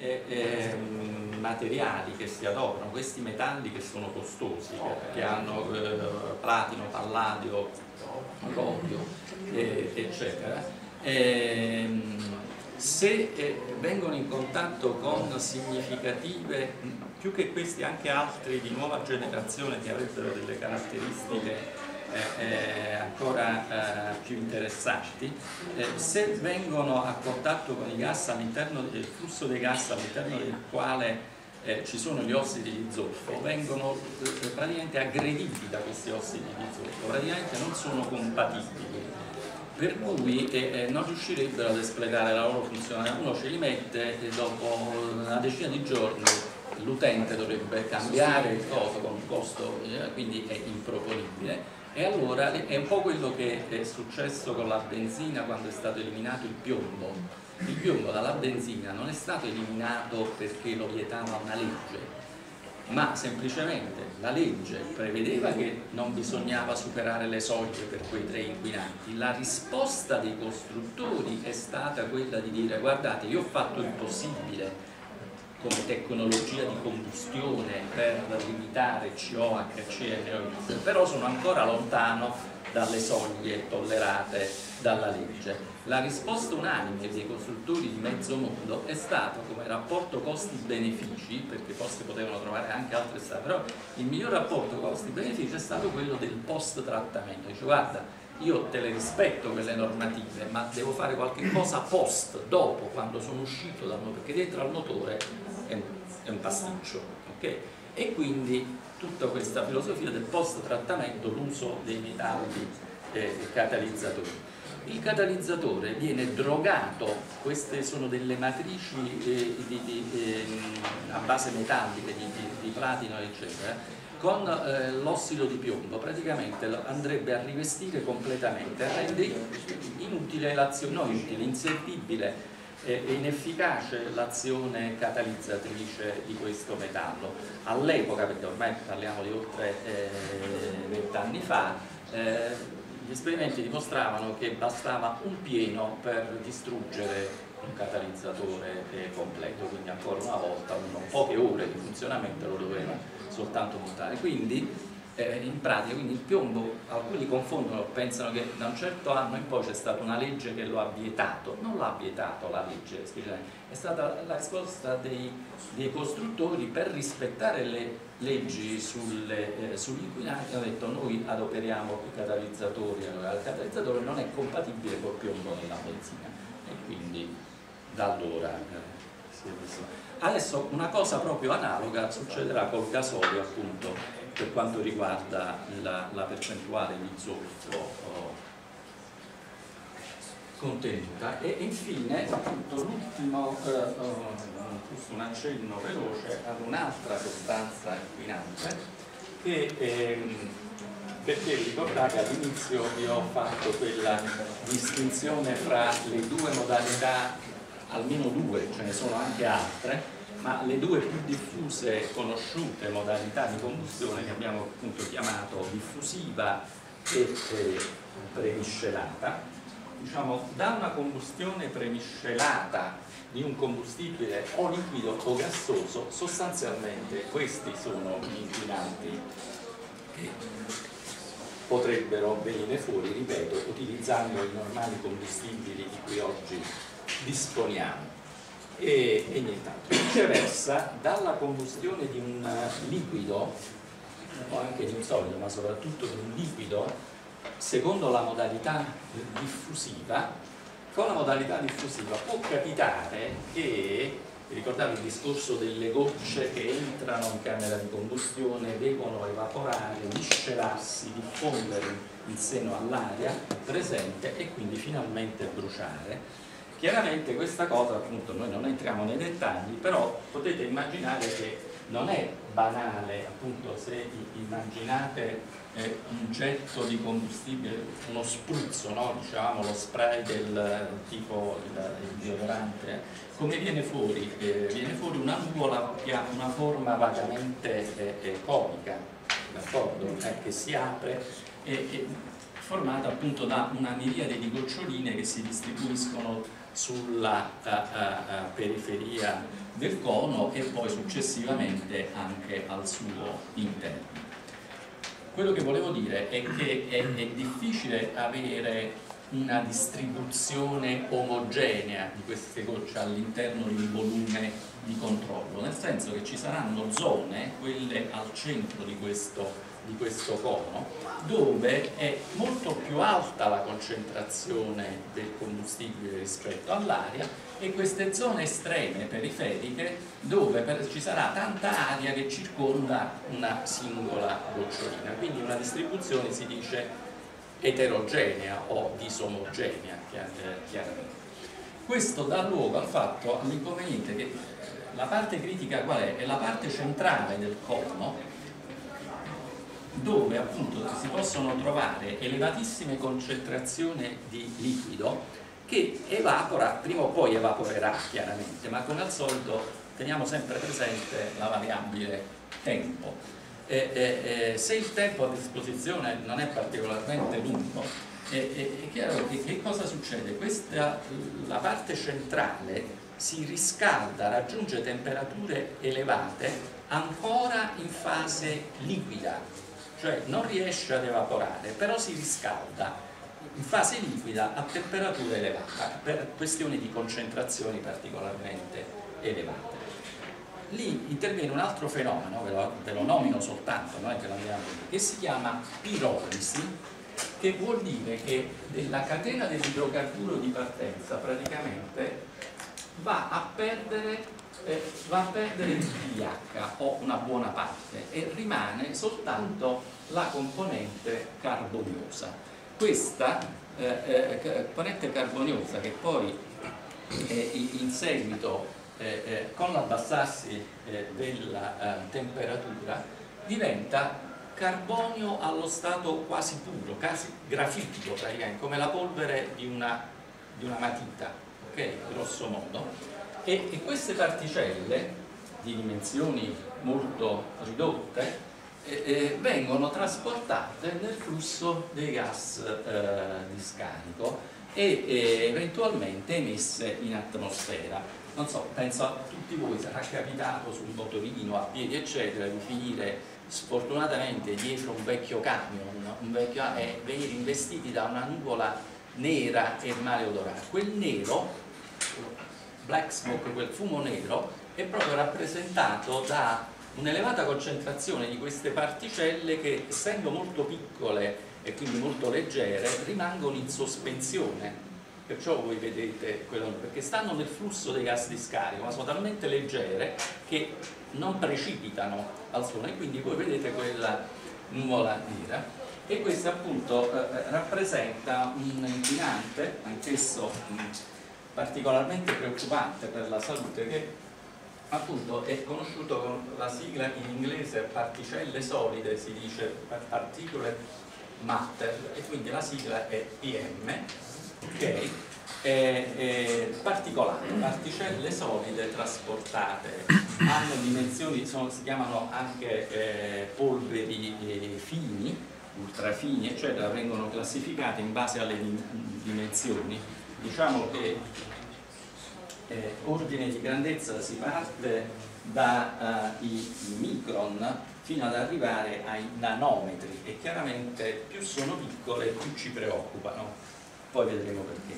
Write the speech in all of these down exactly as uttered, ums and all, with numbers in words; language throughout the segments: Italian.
eh, eh, materiali che si adoperano, questi metalli che sono costosi, che, che hanno eh, platino, palladio, rodio, eh, eccetera, eh, se eh, vengono in contatto con significative, più che questi anche altri di nuova generazione che avrebbero delle caratteristiche Eh, eh, ancora eh, più interessanti, eh, se vengono a contatto con i gas all'interno del flusso dei gas all'interno del quale eh, ci sono gli ossidi di zolfo, vengono eh, praticamente aggrediti da questi ossidi di zolfo, praticamente non sono compatibili, per cui eh, non riuscirebbero ad espletare la loro funzionalità. Uno ce li mette e dopo una decina di giorni l'utente dovrebbe cambiare il costo con un costo, eh, quindi è improponibile. E allora è un po' quello che è successo con la benzina quando è stato eliminato il piombo. Il piombo dalla benzina non è stato eliminato perché lo vietava una legge, ma semplicemente la legge prevedeva che non bisognava superare le soglie per quei tre inquinanti. La risposta dei costruttori è stata quella di dire: guardate, io ho fatto il possibile come tecnologia di combustione per limitare C O, H C e N O X, però sono ancora lontano dalle soglie tollerate dalla legge. La risposta unanime dei costruttori di mezzo mondo è stata come rapporto costi-benefici, perché forse potevano trovare anche altre strade, però il miglior rapporto costi-benefici è stato quello del post-trattamento. Dice: guarda, io te le rispetto quelle normative, ma devo fare qualche cosa post, dopo, quando sono uscito dal motore, perché dentro al motore è un, è un pasticcio, ok? E quindi tutta questa filosofia del post-trattamento, l'uso dei metalli eh, catalizzatori. Il catalizzatore viene drogato, queste sono delle matrici eh, di, di, eh, a base metallica, di, di, di platino, eccetera, con eh, l'ossido di piombo, praticamente andrebbe a rivestire completamente, rende inutile l'azione, no inutile, inservibile e inefficace l'azione catalizzatrice di questo metallo. All'epoca, perché ormai parliamo di oltre vent'anni eh, fa, eh, gli esperimenti dimostravano che bastava un pieno per distruggere un catalizzatore eh, completo, quindi ancora una volta uno poche ore di funzionamento lo doveva soltanto montare. Quindi eh, in pratica, quindi il piombo, alcuni confondono, pensano che da un certo anno in poi c'è stata una legge che lo ha vietato. Non l'ha vietato la legge, è stata la risposta dei, dei costruttori per rispettare le leggi sulle, eh, sugli inquinanti. Hanno detto: noi adoperiamo i catalizzatori, allora il catalizzatore non è compatibile col piombo nella benzina, e quindi da allora eh, si è visto. Adesso una cosa proprio analoga succederà col gasolio, appunto, per quanto riguarda la, la percentuale di zolfo oh, contenuta. E infine, appunto, l'ultimo, eh, oh, un accenno veloce ad un'altra sostanza inquinante che, ehm, perché ricordate all'inizio io ho fatto quella distinzione fra le due modalità, almeno due, ce ne sono anche altre, ma le due più diffuse, conosciute modalità di combustione che abbiamo appunto chiamato diffusiva e eh, premiscelata. Diciamo, da una combustione premiscelata di un combustibile o liquido o gassoso, sostanzialmente questi sono gli inquinanti che potrebbero venire fuori, ripeto, utilizzando i normali combustibili di cui oggi disponiamo. E, e nient'altro. Viceversa, dalla combustione di un liquido o anche di un solido, ma soprattutto di un liquido, secondo la modalità diffusiva, con la modalità diffusiva può capitare che, ricordate il discorso delle gocce che entrano in camera di combustione, devono evaporare, miscelarsi, diffondere in seno all'aria presente e quindi finalmente bruciare. Chiaramente questa cosa, appunto, noi non entriamo nei dettagli, però potete immaginare che non è banale, appunto, se immaginate eh, un getto di combustibile, uno spruzzo, no? Diciamo lo spray del tipo il, il deodorante, come viene fuori? Eh, viene fuori una nuvola che ha una forma vagamente eh, eh, conica, d'accordo? Eh, che si apre e, e formata appunto da una miriade di goccioline che si distribuiscono sulla uh, uh, periferia del cono e poi successivamente anche al suo interno. Quello che volevo dire è che è, è difficile avere una distribuzione omogenea di queste gocce all'interno di un volume di controllo, nel senso che ci saranno zone, quelle al centro di questo, di questo cono, dove è molto più alta la concentrazione del combustibile rispetto all'aria, e queste zone estreme periferiche dove per, ci sarà tanta aria che circonda una singola gocciolina, quindi una distribuzione si dice eterogenea o disomogenea, chiaramente. Questo dà luogo al fatto, all'inconveniente che la parte critica qual è? È la parte centrale del cono, dove appunto si possono trovare elevatissime concentrazioni di liquido che evapora, prima o poi evaporerà chiaramente, ma come al solito teniamo sempre presente la variabile tempo. Eh, eh, eh, se il tempo a disposizione non è particolarmente lungo, eh, eh, è chiaro che, che cosa succede? Questa, la parte centrale si riscalda, raggiunge temperature elevate ancora in fase liquida, cioè non riesce ad evaporare, però si riscalda in fase liquida a temperature elevate per questioni di concentrazioni particolarmente elevate. Lì interviene un altro fenomeno, ve lo, ve lo nomino soltanto, non è che l'abbiamo detto, che si chiama pirolisi, che vuol dire che la catena dell'idrocarburo di partenza praticamente va a perdere, eh, va a perdere il pH o una buona parte e rimane soltanto la componente carboniosa. Questa eh, eh, componente carboniosa, che poi eh, in seguito Eh, eh, con l'abbassarsi eh, della eh, temperatura diventa carbonio allo stato quasi puro, quasi grafitico praticamente, come la polvere di una, di una matita, ok? Grosso modo. E, e queste particelle di dimensioni molto ridotte eh, eh, vengono trasportate nel flusso dei gas eh, di scarico e eh, eventualmente emesse in atmosfera. Non so, penso a tutti voi sarà capitato sul motorino, a piedi eccetera, di finire sfortunatamente dietro un vecchio camion, un vecchio, e venire investiti da una nuvola nera e maleodorata. Quel nero, black smoke, quel fumo nero, è proprio rappresentato da un'elevata concentrazione di queste particelle che, essendo molto piccole e quindi molto leggere, rimangono in sospensione. Perciò voi vedete quello, perché stanno nel flusso dei gas di scarico, ma sono talmente leggere che non precipitano al suolo, e quindi voi vedete quella nuvola nera. E questo appunto eh, rappresenta un inquinante, anch'esso mh, particolarmente preoccupante per la salute, che appunto è conosciuto con la sigla in inglese particelle solide, si dice particulate matter, e quindi la sigla è P M. Ok, eh, eh, particolate, particelle solide trasportate, hanno dimensioni, sono, si chiamano anche eh, polveri eh, fini, ultrafini, eccetera, vengono classificate in base alle dimensioni. Diciamo che eh, ordine di grandezza si parte dai uh, micron fino ad arrivare ai nanometri, e chiaramente più sono piccole più ci preoccupano. Poi vedremo perché.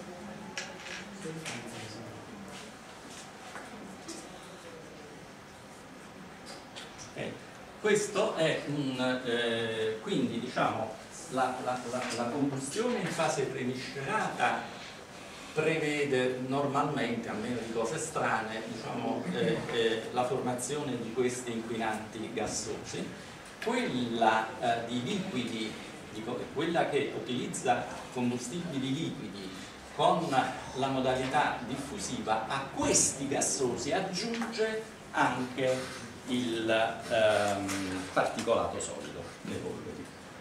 Eh, questo è un, eh, quindi diciamo la, la, la, la combustione in fase premiscerata prevede normalmente, almeno di cose strane, diciamo, eh, eh, la formazione di questi inquinanti gassosi. Quella eh, di liquidi, quella che utilizza combustibili liquidi con la modalità diffusiva, a questi gassosi aggiunge anche il ehm, particolato solido, le polveri.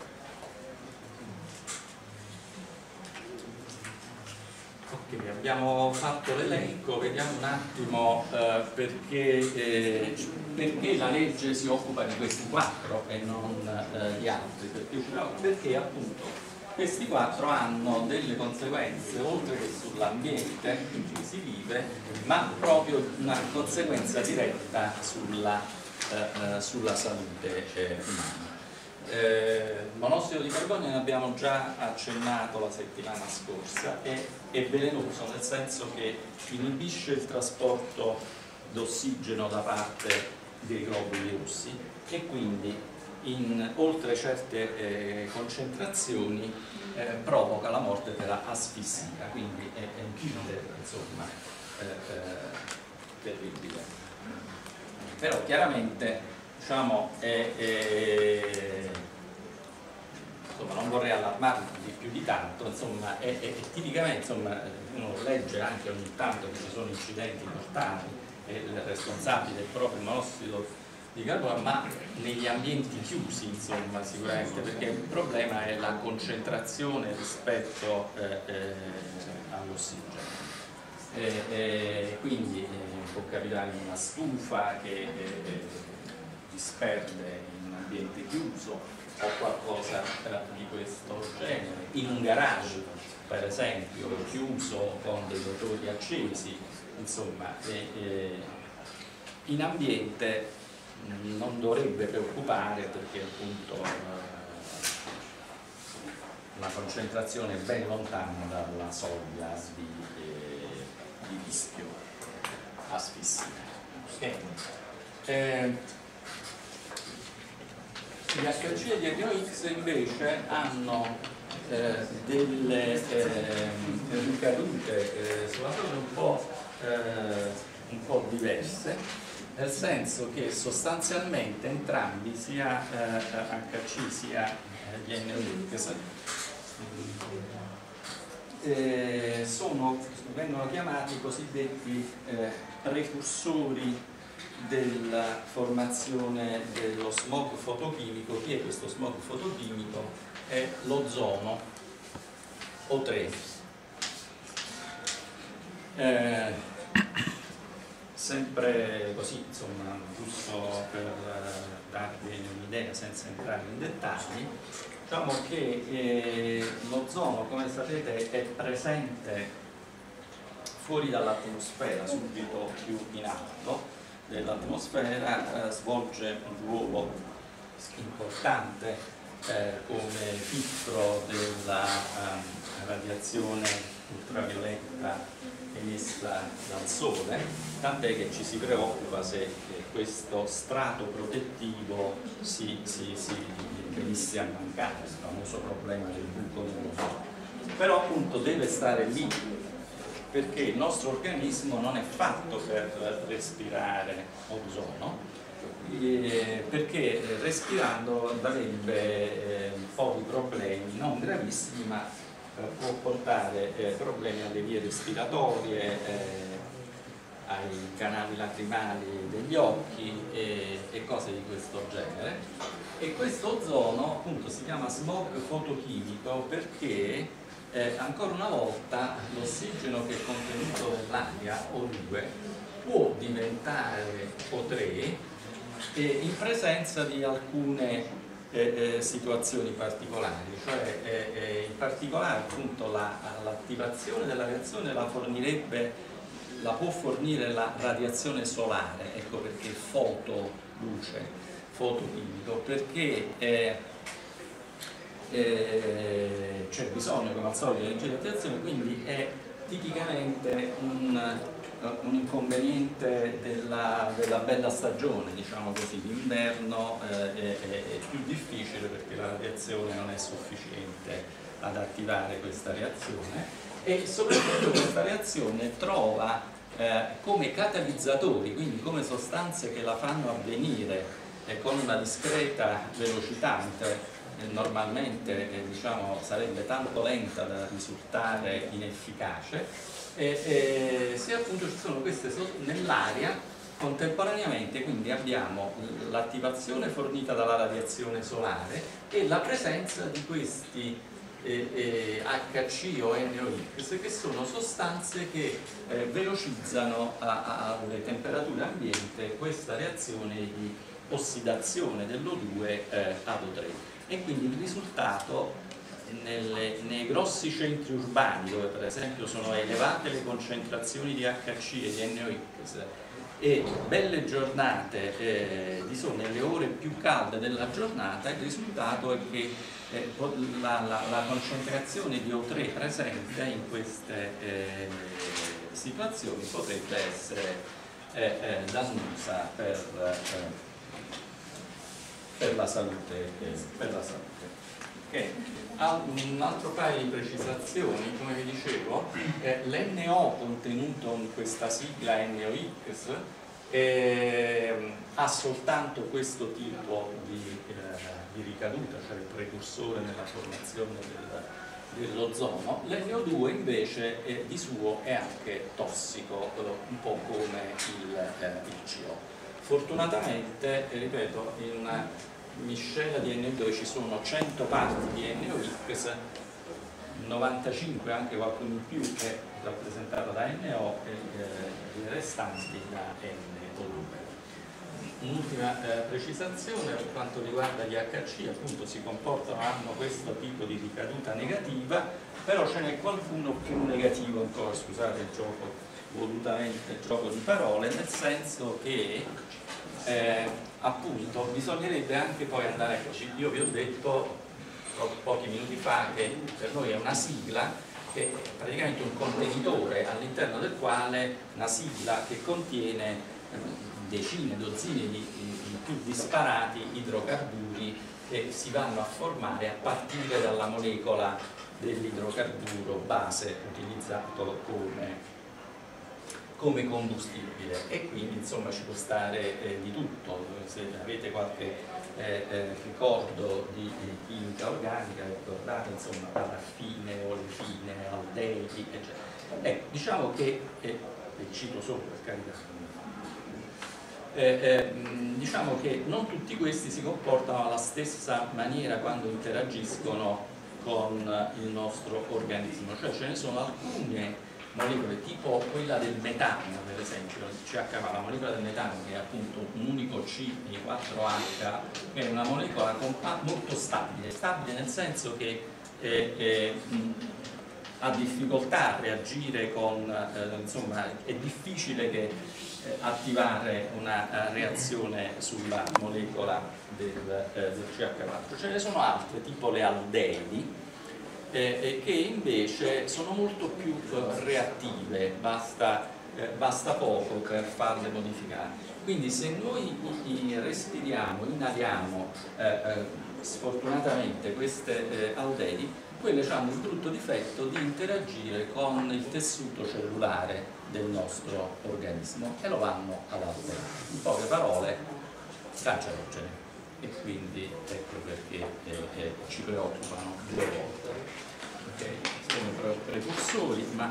Ok, abbiamo fatto l'elenco, vediamo un attimo eh, perché, eh, perché la legge si occupa di questi quattro e non eh, di altri, perché, perché appunto questi quattro hanno delle conseguenze oltre che sull'ambiente in cui si vive, ma proprio una conseguenza diretta sulla, eh, sulla salute eh, umana. Eh, il monossido di carbonio ne abbiamo già accennato la settimana scorsa, è, è velenoso nel senso che inibisce il trasporto d'ossigeno da parte dei globuli rossi e quindi in oltre certe eh, concentrazioni eh, provoca la morte per asfissia, quindi è, è un killer, insomma, eh, eh, terribile. Però chiaramente, diciamo, è, è, insomma, non vorrei allarmarvi più di tanto, insomma, è, è, è tipicamente, insomma, uno legge anche ogni tanto che ci sono incidenti mortali e il responsabile è proprio il monossido di carbonio, ma negli ambienti chiusi, insomma, sicuramente, perché il problema è la concentrazione rispetto eh, eh, all'ossigeno. Eh, eh, quindi eh, può capitare in una stufa che eh, disperde in un ambiente chiuso o qualcosa eh, di questo genere, in un garage per esempio chiuso con dei motori accesi, insomma, eh, eh, in ambiente non dovrebbe preoccupare perché appunto la concentrazione è ben lontana dalla soglia di, eh, di rischio asfissia. Okay. Eh, gli H C e gli N O X invece hanno eh, delle eh, ricadute eh, sulla salute un po', eh, un po' diverse, nel senso che sostanzialmente entrambi, sia eh, H C sia eh, gli N O X, eh, sono, vengono chiamati cosiddetti eh, precursori della formazione dello smog fotochimico. Chi è questo smog fotochimico? È l'ozono O tre. Eh, sempre così, insomma, giusto per uh, darvi un'idea senza entrare in dettagli, diciamo che eh, l'ozono, come sapete, è presente fuori dall'atmosfera, subito più in alto dell'atmosfera, eh, svolge un ruolo importante eh, come filtro della um, radiazione ultravioletta emessa dal sole, tant'è che ci si preoccupa se questo strato protettivo si, si, si venisse a mancare, il famoso problema del buco nell'ozono. Però appunto deve stare lì, perché il nostro organismo non è fatto per respirare ozono, eh, perché respirando avrebbe eh, un po' di problemi, non gravissimi, ma può portare eh, problemi alle vie respiratorie, eh, ai canali lacrimali degli occhi e, e cose di questo genere. E questo ozono appunto si chiama smog fotochimico perché eh, ancora una volta l'ossigeno che è contenuto nell'aria, O due, può diventare O tre eh, in presenza di alcune Eh, eh, situazioni particolari, cioè eh, eh, in particolare appunto l'attivazione la, della reazione la fornirebbe, la può fornire la radiazione solare, ecco perché fotoluce, fotochimico, perché eh, eh, c'è bisogno come al solito di energia di attivazione, quindi è tipicamente un un inconveniente della, della bella stagione, diciamo così, d'inverno eh, è, è più difficile perché la radiazione non è sufficiente ad attivare questa reazione e soprattutto questa reazione trova eh, come catalizzatori, quindi come sostanze che la fanno avvenire eh, con una discreta velocità, eh, normalmente eh, diciamo, sarebbe tanto lenta da risultare inefficace. E, e se appunto ci sono queste nell'aria contemporaneamente, quindi abbiamo l'attivazione fornita dalla radiazione solare e la presenza di questi eh, eh, H C o N O X, che sono sostanze che eh, velocizzano alle temperature ambiente questa reazione di ossidazione dell'O due eh, ad O tre, e quindi il risultato nelle, nei grossi centri urbani, dove per esempio sono elevate le concentrazioni di H C e di N O X, e belle giornate eh, di sole nelle ore più calde della giornata, il risultato è che eh, la, la, la concentrazione di O tre presente in queste eh, situazioni potrebbe essere eh, eh, dannosa per, eh, per la salute. Eh, per la salute. Okay. Un altro paio di precisazioni, come vi dicevo, eh, l'N O contenuto in questa sigla N O X eh, ha soltanto questo tipo di, eh, di ricaduta, cioè il precursore nella formazione del, dell'ozono. L'N O due invece eh, di suo è anche tossico, eh, un po' come il, eh, il C O. Fortunatamente, eh, ripeto, in una miscela di N O dove ci sono cento parti di N O X, novantacinque, anche qualcuno in più, è rappresentata da N O e eh, le restanti da N O due. Un'ultima eh, precisazione per quanto riguarda gli H C, appunto si comportano, hanno questo tipo di ricaduta negativa, però ce n'è qualcuno più negativo ancora, scusate il gioco, volutamente il gioco di parole, nel senso che Eh, appunto bisognerebbe anche poi andare a... Io vi ho detto po pochi minuti fa che per noi è una sigla che è praticamente un contenitore all'interno del quale una sigla che contiene decine, dozzine di, di, di più disparati idrocarburi che si vanno a formare a partire dalla molecola dell'idrocarburo base utilizzato come come combustibile, e quindi insomma ci può stare eh, di tutto. Se avete qualche eh, eh, ricordo di, di chimica organica, ricordate insomma paraffine, olefine, aldeidi, eccetera. Ecco, diciamo che, eh, e cito solo per carità, eh, eh, diciamo che non tutti questi si comportano alla stessa maniera quando interagiscono con il nostro organismo, cioè ce ne sono alcune molecole tipo quella del metano, per esempio, il C H, la molecola del metano, che è appunto un unico C di quattro H, che è una molecola molto stabile, stabile nel senso che eh, eh, mh, ha difficoltà a reagire con, eh, insomma, è difficile che, eh, attivare una uh, reazione sulla molecola del, eh, del C H quattro. Ce ne sono altre, tipo le aldeidi, Eh, che invece sono molto più eh, reattive, basta, eh, basta poco per farle modificare. Quindi se noi respiriamo, inaliamo eh, eh, sfortunatamente queste eh, aldeidi, quelle hanno il brutto difetto di interagire con il tessuto cellulare del nostro organismo e lo vanno ad alterare. In poche parole, cancerogene. E quindi ecco perché eh, eh, ci preoccupano due volte. Okay. Sono precursori, ma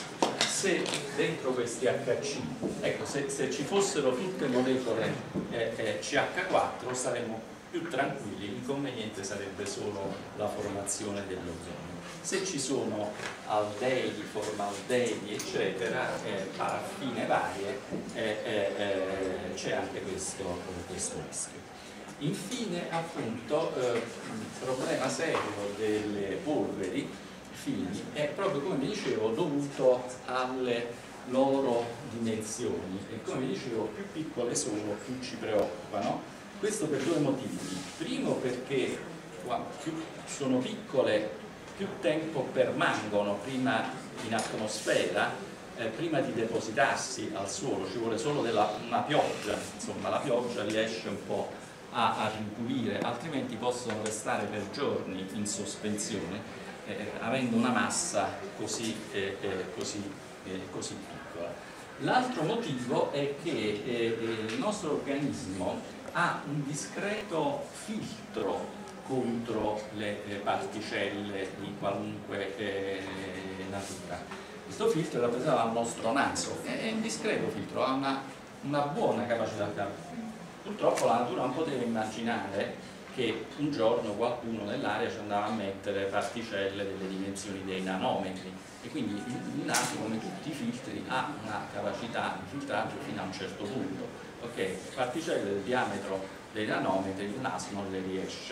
se dentro questi H C, ecco, se, se ci fossero tutte molecole eh, eh, C H quattro saremmo più tranquilli, l'inconveniente sarebbe solo la formazione dell'ozono. Se ci sono aldeidi, formaldeidi, eccetera, eh, paraffine varie, eh, eh, eh, c'è anche questo, questo rischio. Infine, appunto, eh, il problema serio delle polveri fini è proprio, come vi dicevo, dovuto alle loro dimensioni, e come vi dicevo, più piccole sono, più ci preoccupano. Questo per due motivi. Primo, perché più sono piccole, più tempo permangono prima in atmosfera, eh, prima di depositarsi al suolo. Ci vuole solo della, una pioggia, insomma la pioggia riesce un po' a, a ripulire, altrimenti possono restare per giorni in sospensione, eh, avendo una massa così, eh, eh, così, eh, così piccola. L'altro motivo è che eh, il nostro organismo ha un discreto filtro contro le, le particelle di qualunque eh, natura. Questo filtro è rappresentato dal nostro naso, è un discreto filtro, ha una, una buona capacità di calcolo. Purtroppo la natura non poteva immaginare che un giorno qualcuno nell'aria ci andava a mettere particelle delle dimensioni dei nanometri, e quindi il naso, come tutti i filtri, ha una capacità di filtraggio fino a un certo punto. Ok, particelle del diametro dei nanometri il naso non le riesce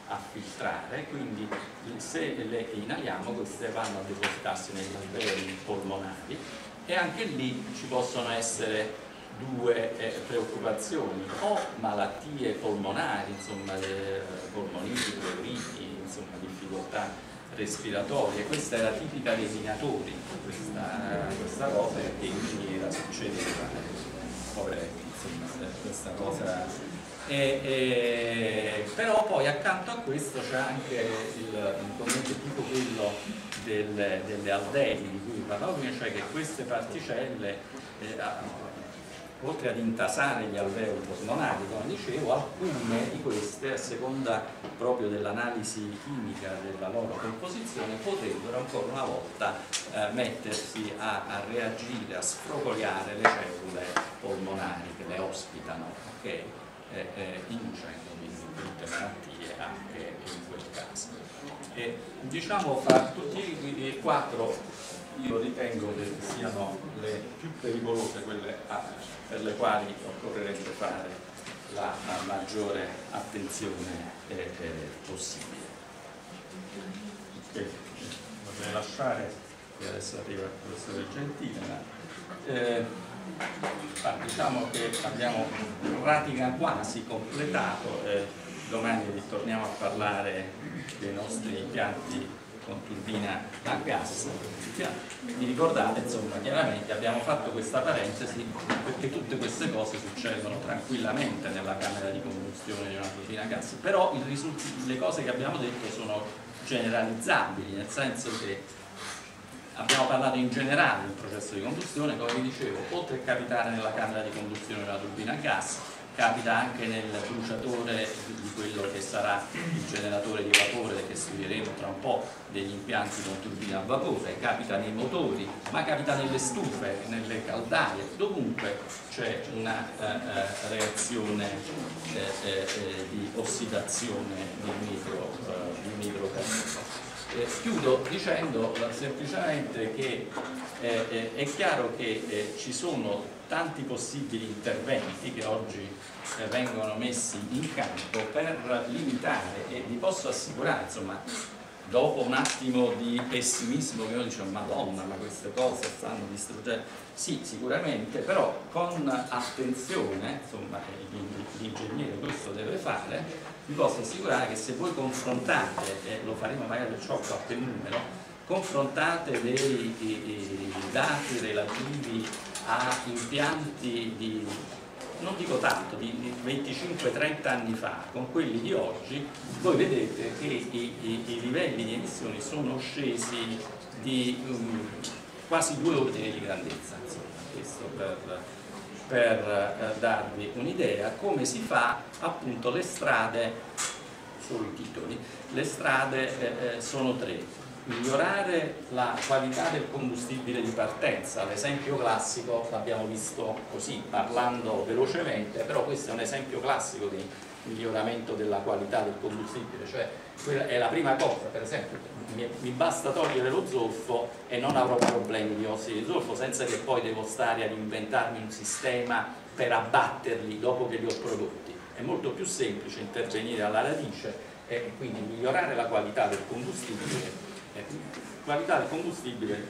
a filtrare, quindi se le inaliamo queste vanno a depositarsi negli alveoli polmonari, e anche lì ci possono essere due eh, preoccupazioni: o malattie polmonari, insomma le polmoniti, pleuriti, insomma difficoltà respiratorie. Questa era tipica dei minatori, questa, questa cosa, che in miniera succedeva, poveretti, insomma questa cosa. E, e, però poi accanto a questo c'è anche il componente tipo quello del, delle aldeidi di cui parlavo prima, cioè che queste particelle eh, oltre ad intasare gli alveoli polmonari, come dicevo, alcune di queste, a seconda proprio dell'analisi chimica della loro composizione, potrebbero ancora una volta eh, mettersi a, a reagire, a sfrocoliare le cellule polmonari che le ospitano, ok? Eh, eh, inducendo quindi tutte malattie anche in quel caso. E, diciamo, fra tutti i quattro io ritengo che siano le più pericolose quelle a, per le quali occorrerebbe fare la, la maggiore attenzione eh, eh, possibile. Okay. Vorrei lasciare, che adesso arriva il professore Gentile, ma eh, Ah, diciamo che abbiamo in pratica quasi completato, eh, domani ritorniamo a parlare dei nostri impianti con turbina a gas. Vi ricordate, insomma, chiaramente abbiamo fatto questa parentesi perché tutte queste cose succedono tranquillamente nella camera di combustione di una turbina a gas, però il le cose che abbiamo detto sono generalizzabili, nel senso che abbiamo parlato in generale del processo di combustione, come vi dicevo, oltre a capitare nella camera di combustione della turbina a gas, capita anche nel bruciatore di quello che sarà il generatore di vapore che studieremo tra un po', degli impianti con turbina a vapore, capita nei motori, ma capita nelle stufe, nelle caldaie, dovunque c'è una eh, eh, reazione eh, eh, di ossidazione di micro, eh, di microcarboni. Eh, chiudo dicendo semplicemente che eh, eh, è chiaro che eh, ci sono tanti possibili interventi che oggi eh, vengono messi in campo per limitare, e vi posso assicurare, insomma, dopo un attimo di pessimismo che uno dice madonna, ma queste cose stanno distruggendo, sì, sicuramente, però con attenzione, insomma, l'ingegnere questo deve fare. Vi posso assicurare che se voi confrontate, e lo faremo magari per ciò qualche numero, confrontate dei, dei dati relativi a impianti di, non dico tanto, di venticinque trenta anni fa con quelli di oggi, voi vedete che i, i, i livelli di emissioni sono scesi di um, quasi due ordini di grandezza, insomma, questo per... per eh, darvi un'idea come si fa. Appunto le strade, solo i titoli, le strade eh, sono tre: migliorare la qualità del combustibile di partenza, l'esempio classico l'abbiamo visto così parlando velocemente, però questo è un esempio classico di miglioramento della qualità del combustibile, cioè quella è la prima cosa. Per esempio mi, mi basta togliere lo zolfo e non avrò problemi di ossidi di zolfo, senza che poi devo stare ad inventarmi un sistema per abbatterli dopo che li ho prodotti. È molto più semplice intervenire alla radice e quindi migliorare la qualità del combustibile. Eh, qualità del combustibile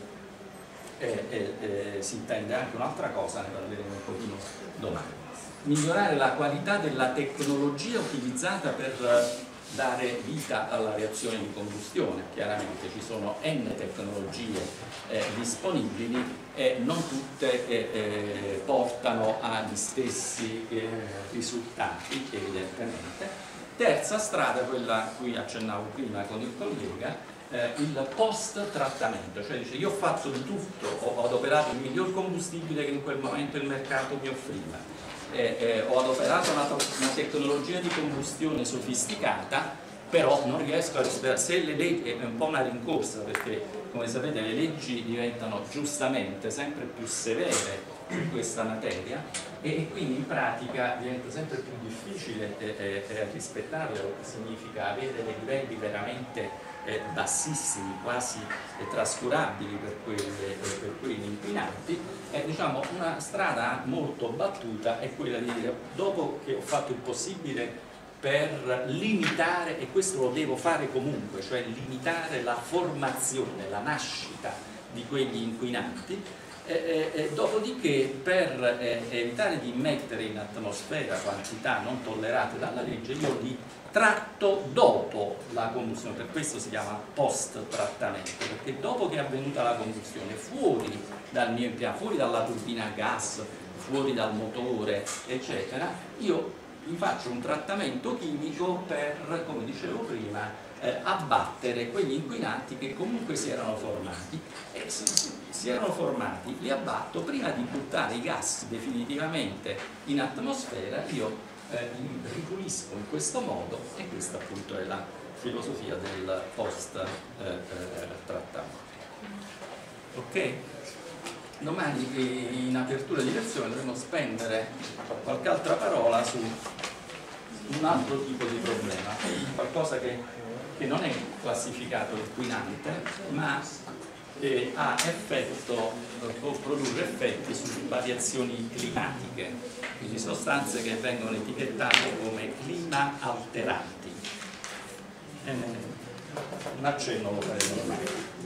eh, eh, eh, si intende anche un'altra cosa, ne parleremo un pochino domani. Migliorare la qualità della tecnologia utilizzata per dare vita alla reazione di combustione. Chiaramente ci sono n tecnologie eh, disponibili e non tutte eh, eh, portano agli stessi eh, risultati, evidentemente. Terza strada, quella a cui accennavo prima con il collega, eh, il post trattamento, cioè dice io ho fatto di tutto, ho adoperato il miglior combustibile che in quel momento il mercato mi offriva. Eh, eh, ho adoperato una, una tecnologia di combustione sofisticata, però non riesco a rispettare. Se le leggi, è un po' una rincorsa, perché come sapete le leggi diventano giustamente sempre più severe in questa materia e, e quindi in pratica diventa sempre più difficile eh, eh, rispettarle, lo che significa avere dei livelli veramente eh, bassissimi, quasi eh, trascurabili per, quelle, eh, per quegli inquinanti. Eh, diciamo, una strada molto battuta è quella di dire: dopo che ho fatto il possibile per limitare, e questo lo devo fare comunque, cioè limitare la formazione, la nascita di quegli inquinanti. Eh, eh, dopodiché, per eh, evitare di immettere in atmosfera quantità non tollerate dalla legge, io li tratto dopo la combustione. Per questo si chiama post trattamento, perché dopo che è avvenuta la combustione, fuori dal mio impianto, fuori dalla turbina a gas, fuori dal motore, eccetera, io gli faccio un trattamento chimico per, come dicevo prima, eh, abbattere quegli inquinanti che comunque si erano formati, e si, si erano formati, li abbatto prima di buttare i gas definitivamente in atmosfera. Io eh, li ripulisco in questo modo, e questa appunto è la filosofia del post eh, eh, trattamento. Ok? Domani in apertura di lezione dovremo spendere qualche altra parola su un altro tipo di problema, qualcosa che, che non è classificato inquinante, ma eh, ha effetto, può produrre effetti su variazioni climatiche, quindi sostanze che vengono etichettate come clima alteranti. Eh, un accenno lo faremo domani.